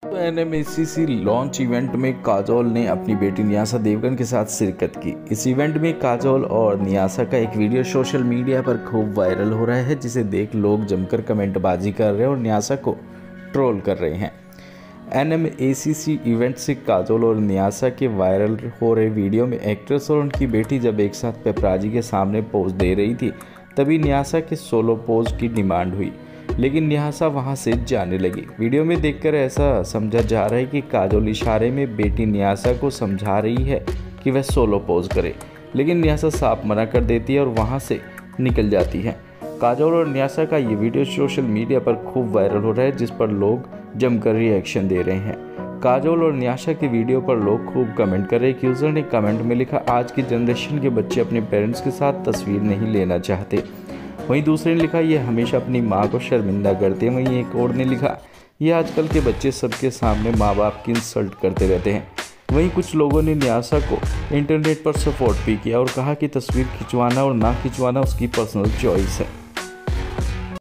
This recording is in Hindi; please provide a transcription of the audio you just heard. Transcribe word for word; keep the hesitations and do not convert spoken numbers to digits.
तो N M A C C launch event में काजोल ने अपनी बेटी नियासा देवगन के साथ शिरकत की। इस इवेंट में काजोल और नियासा का एक वीडियो सोशल मीडिया पर खूब वायरल हो रहा है, जिसे देख लोग जमकर कमेंटबाजी कर रहे हैं और नियासा को ट्रोल कर रहे हैं। N M A C C event से काजोल और नियासा के वायरल हो रहे वीडियो में एक्ट्रेस और उनकी बेटी जब एक साथ पेपराजी के सामने पोज दे रही थी, तभी नियासा के सोलो पोज की डिमांड हुई, लेकिन नियासा वहां से जाने लगी। वीडियो में देखकर ऐसा समझा जा रहा है कि काजोल इशारे में बेटी नियासा को समझा रही है कि वह सोलो पोज करे, लेकिन नियासा साफ मना कर देती है और वहां से निकल जाती है। काजोल और नियासा का ये वीडियो सोशल मीडिया पर खूब वायरल हो रहा है, जिस पर लोग जमकर रिएक्शन दे रहे हैं। काजोल और नियासा के वीडियो पर लोग खूब कमेंट कर रहे हैं। यूजर ने कमेंट में लिखा, आज की जनरेशन के बच्चे अपने पेरेंट्स के साथ तस्वीर नहीं लेना चाहते। वहीं दूसरे ने लिखा, ये हमेशा अपनी माँ को शर्मिंदा करते हैं। वहीं एक और ने लिखा, ये आजकल के बच्चे सबके सामने माँ बाप की इंसल्ट करते रहते हैं। वहीं कुछ लोगों ने नियासा को इंटरनेट पर सपोर्ट भी किया और कहा कि तस्वीर खिंचवाना और ना खिंचवाना उसकी पर्सनल चॉइस है।